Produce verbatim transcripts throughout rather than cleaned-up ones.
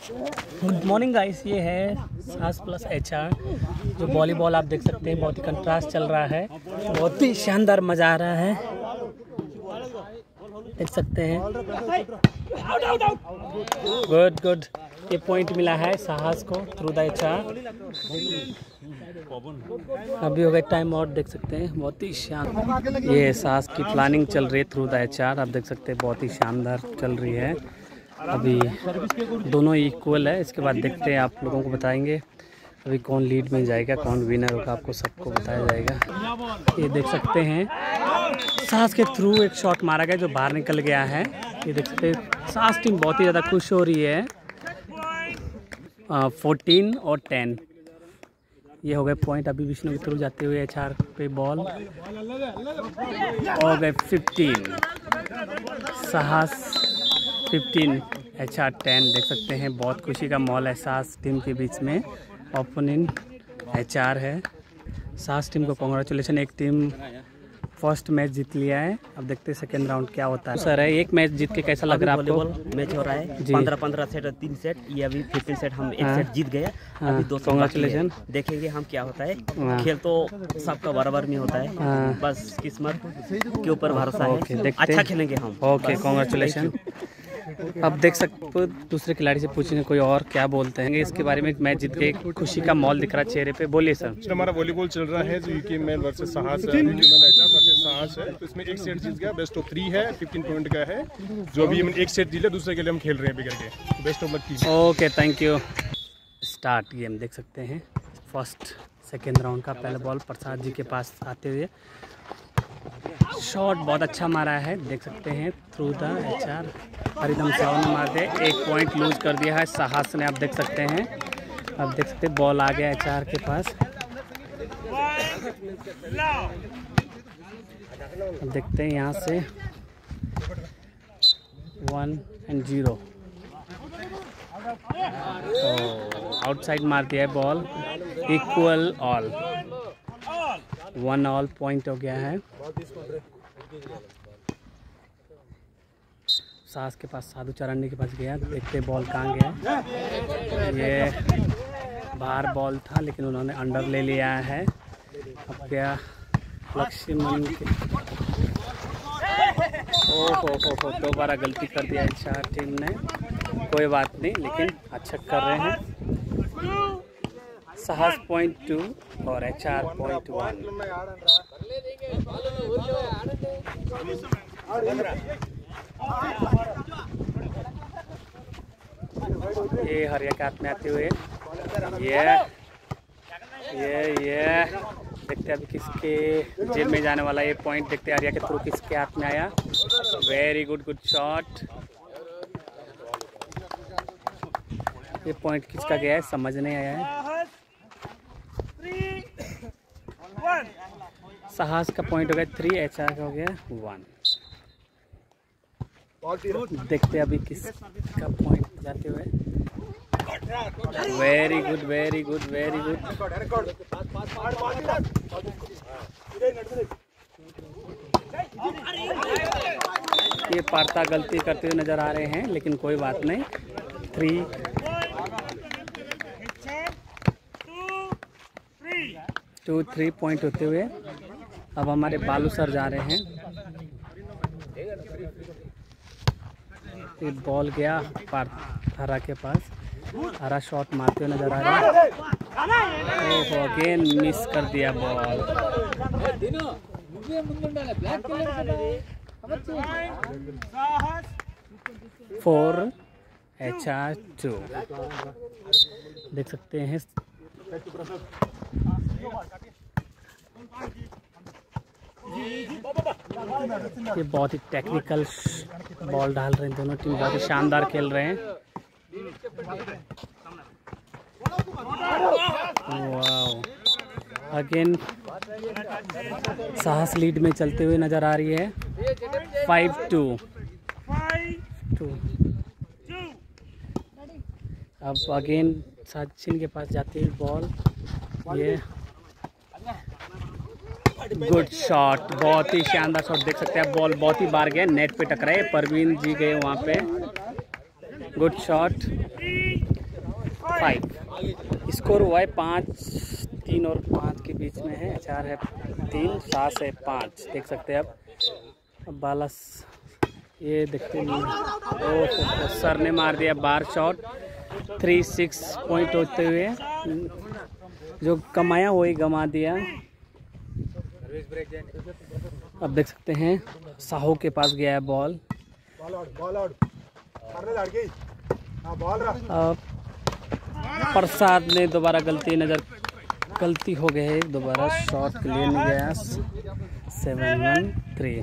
Good morning guys, ये है सास प्लस एच आर। जो वॉलीबॉल आप देख सकते हैं, बहुत ही कंट्रास्ट चल रहा है, बहुत ही शानदार मज़ा आ रहा है, देख सकते हैं। गुड गुड, ये पॉइंट मिला है साहस को थ्रू द एच आर। अभी हो गए टाइम आउट, देख सकते हैं। बहुत ही शानदार ये साहस की प्लानिंग चल रही है थ्रू द एच आर, आप देख सकते हैं। बहुत ही शानदार चल रही है। अभी दोनों इक्वल है, इसके बाद देखते हैं, आप लोगों को बताएंगे अभी कौन लीड में जाएगा, कौन विनर होगा, आपको सबको बताया जाएगा। ये देख सकते हैं साहस के थ्रू एक शॉट मारा गया जो बाहर निकल गया है। ये देख सकते हैं साहस टीम बहुत ही ज़्यादा खुश हो रही है। फोर्टीन और टेन ये हो गए पॉइंट। अभी विष्णु के थ्रू जाते हुए एच आर पे बॉल हो गए फिफ्टीन, साहस फिफ्टीन एच आर टेन। देख सकते हैं बहुत खुशी का माहौल है साहस टीम के बीच में। ओपोनेंट एच आर है। साहस टीम को कॉन्ग्रेचुलेसन, एक टीम फर्स्ट मैच जीत लिया है। अब देखते हैं सेकेंड राउंड क्या होता है। सर एक मैच जीत के कैसा लग रहा है आपको? मैच हो रहा है पंद्रह पंद्रह सेट और तीन सेट, ये अभी फिफ्टीन सेट हम एक सेट जीत गए। अभी दो कॉन्ग्रेचुलेसन, देखेंगे हम क्या होता है। खेल तो सबका बराबर में होता है, बस किस्मत के ऊपर भरोसा है। अच्छा खेलेंगे हम। Okay, congratulation. अब देख सकते दूसरे खिलाड़ी से पूछेंगे कोई और क्या बोलते हैं इसके बारे में। मैच जीत के खुशी का माहौल दिख रहा है चेहरे पे। बोलिए सर। हमारा वॉलीबॉल चल रहा है जो यूके मेल वर्सेस साहस है, वर्सेस साहस है। तो इसमें एक सेट जीत गया, बेस्ट ऑफ थ्री है, फिफ्टीन पॉइंट का है। जो अभी हम एक सेट जीत लिया, दूसरे के लिए हम खेल रहे हैं अभी करके। Best of luck team. Okay, thank you. Start game देख सकते हैं। फर्स्ट सेकेंड राउंड का पहला बॉल प्रसाद जी के पास आते हुए शॉट बहुत अच्छा मारा है, देख सकते हैं थ्रू द एच आर। हरिदम सावन मार दे, एक पॉइंट लूज कर दिया है साहस ने, आप देख सकते हैं। अब देख सकते हैं बॉल आ गया एच आर के पास। अब देखते हैं यहाँ से वन एंड जीरो। आउटसाइड मार दिया है ball. Equal all, one all point हो गया है। सास के पास साधु चरणी के पास गया, देखते बॉल कहाँ गया। ये बाहर बॉल था लेकिन उन्होंने अंडर ले लिया है। अब क्या लक्ष्मण के ओ हो हो हो दोबारा गलती कर दिया चार टीम ने। कोई बात नहीं, लेकिन अच्छा कर रहे हैं। साहस पॉइंट टू और एच आर पॉइंट वन। ये हरिया के हाथ में आते हुए ये ये ये देखते हैं अभी किसके जेब में जाने वाला ये पॉइंट। देखते हैं हरिया के थ्रू किसके हाथ में आया। Very good, good shot. ये पॉइंट किसका गया है समझ नहीं आया है। साहस का पॉइंट हो गया थ्री, एच आर का हो गया वन। देखते अभी किसका पॉइंट जाते हुए। Very good, very good, very good. ये पार्ता गलती करते हुए नजर आ रहे हैं, लेकिन कोई बात नहीं। थ्री टू थ्री पॉइंट होते हुए अब हमारे बालू सर जा रहे हैं। ये बॉल गया पार हरा के पास, हरा शॉट मारते हुए नजर आ रहा है। ओह, अगेन मिस कर दिया ball. Four H R two, देख सकते हैं। ये बहुत ही टेक्निकल बॉल डाल रहे हैं दोनों टीम, बहुत ही शानदार खेल रहे हैं। वाओ, अगेन साहस लीड में चलते हुए नजर आ रही है। Five two two. अब अगेन सचिन के पास जाती है बॉल। ये गुड शॉट, बहुत ही शानदार शॉट, देख सकते हैं। बॉल बहुत ही बार गया, नेट पे टकराए, परवीन जी गए वहाँ पे। Good shot. फाइव। स्कोर हुआ है पाँच, तीन और पाँच के बीच में है। चार है तीन, सात है पाँच, देख सकते हैं आप। अब बालस ये देखते हैं, ओ सर ने मार दिया बार शॉट। थ्री सिक्स पॉइंट होते हुए जो कमाया वही गंवा दिया। अब देख सकते हैं साहू के पास गया है बॉल। अब प्रसाद ने दोबारा गलती नजर गलती हो गई है, दोबारा शॉट क्लियर नहीं गया। Seven one three.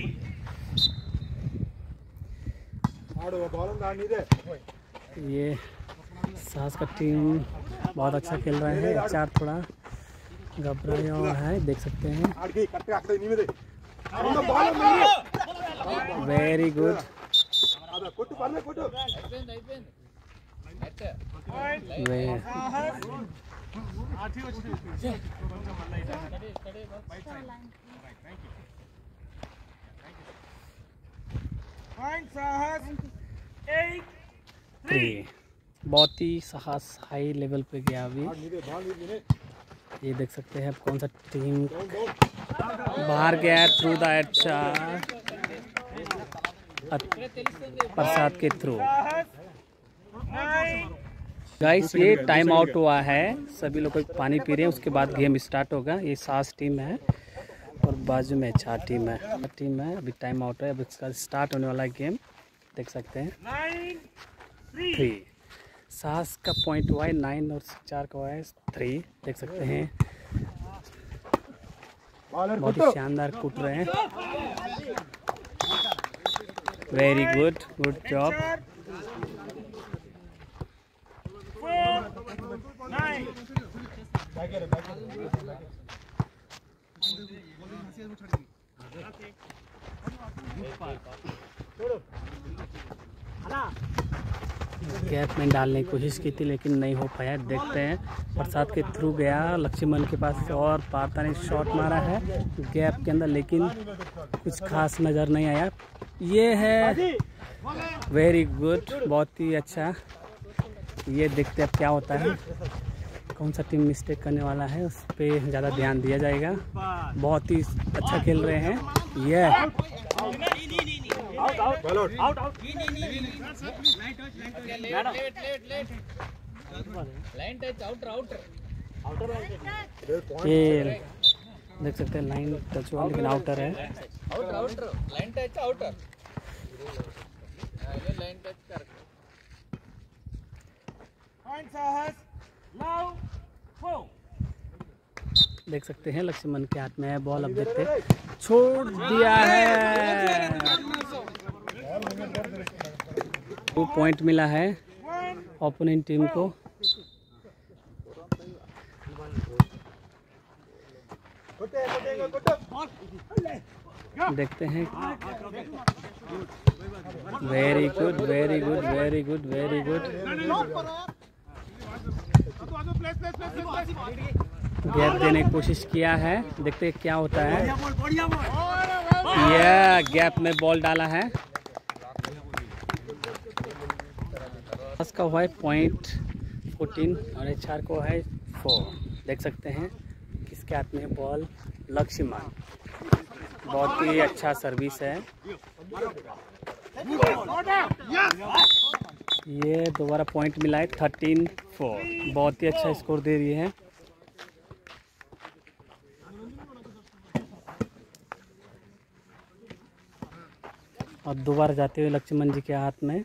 ये साहस का टीम बहुत अच्छा खेल रहा है। चार थोड़ा घबराया हुआ है, देख सकते हैं। Very good. थ्री। बहुत ही साहस हाई लेवल पे गया अभी। ये देख सकते हैं कौन सा टीम बाहर गया थ्रू द अच्छा प्रसाद के थ्रू। गाइस ये टाइम आउट हुआ है, सभी लोग पानी पी रहे हैं, उसके बाद गेम स्टार्ट होगा। ये सास टीम है और बाजू में चार टीम है टीम है अभी टाइम आउट है, अभी इसका स्टार्ट होने वाला है गेम, देख सकते हैं। थ्री सास का पॉइंट हुआ है नाइन और चार का हुआ है थ्री, देख सकते हैं। बहुत ही शानदार कूट रहे हैं। Very good, good job. Gap में डालने की कोशिश की थी लेकिन नहीं हो पाया, देखते हैं। प्रसाद के थ्रू गया लक्ष्मण के पास और पार्ता ने शॉट मारा है गैप के अंदर, लेकिन कुछ खास नज़र नहीं आया। ये है वेरी गुड, बहुत ही अच्छा। ये देखते हैं अब क्या होता है, कौन सा टीम मिस्टेक करने वाला है, उस पर ज़्यादा ध्यान दिया जाएगा। बहुत ही अच्छा खेल रहे हैं ये। ये देख सकते हैं लाइन टच हुआ लेकिन आउटर है। Line touch outer line touch कर देख सकते हैं लक्ष्मण के हाथ में है बॉल। अब देखते हैं, छोड़ दिया है, वो पॉइंट मिला है ओपोनेंट टीम को। देखते हैं। Very good, very good, very good, very good. Gap देने की कोशिश किया है, देखते हैं क्या होता है। यह गैप में बॉल डाला है। इसका हुआ है पॉइंट फोर्टीन और एच आर को है फोर, देख सकते हैं। किसके हाथ में बॉल? लक्ष्मण। बहुत ही अच्छा सर्विस है। ये दोबारा पॉइंट मिला है थर्टीन फोर, बहुत ही अच्छा स्कोर दे रही है। और दोबारा जाते हुए लक्ष्मण जी के हाथ में,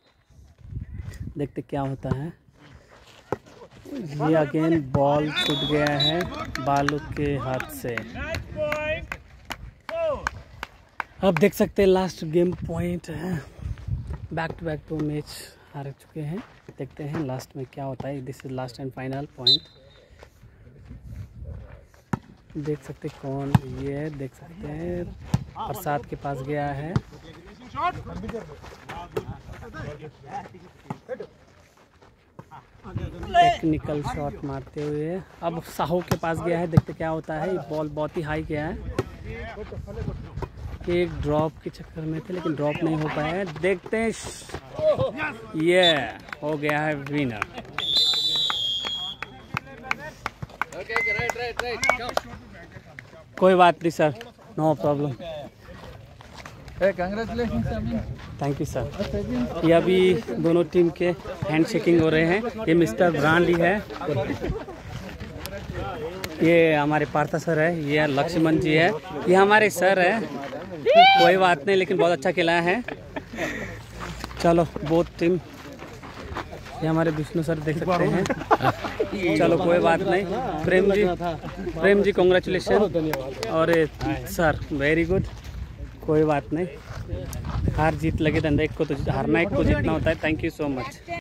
देखते क्या होता है। ये अगेन बॉल छूट गया है बालू के हाथ से। अब देख सकते हैं लास्ट गेम पॉइंट है। Back to back two match हार चुके हैं, देखते हैं लास्ट में क्या होता है। This is last and final point. देख सकते कौन, ये देख सकते हैं प्रसाद के पास गया है। टेक्निकल शॉट मारते हुए अब साहू के पास गया है, देखते क्या होता है। बॉल बहुत ही हाई गया है, एक ड्रॉप के चक्कर में थे लेकिन ड्रॉप नहीं हो पाया है। देखते हैं ये हो गया है विनर। कोई बात नहीं sir, no problem. Thank you sir. ये अभी दोनों टीम के हैंड शेकिंग हो रहे हैं। ये मिस्टर ब्रांडी है, ये हमारे पार्था सर है, ये लक्ष्मण जी है, ये हमारे सर है। कोई बात नहीं, लेकिन बहुत अच्छा खिलाया है। चलो बोथ टीम, ये हमारे विष्णु सर देख सकते हैं। चलो कोई बात नहीं। प्रेम जी, प्रेम जी कॉन्ग्रेचुलेशन। और सर वेरी गुड। कोई बात नहीं, हार जीत लगे धंधा, एक को तो हारना एक को जीतना होता है। Thank you so much.